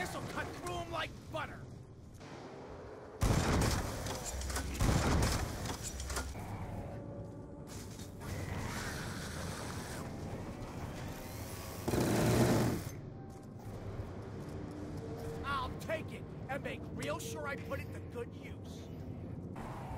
This'll cut through them like butter. I'll take it and make real sure I put it to good use.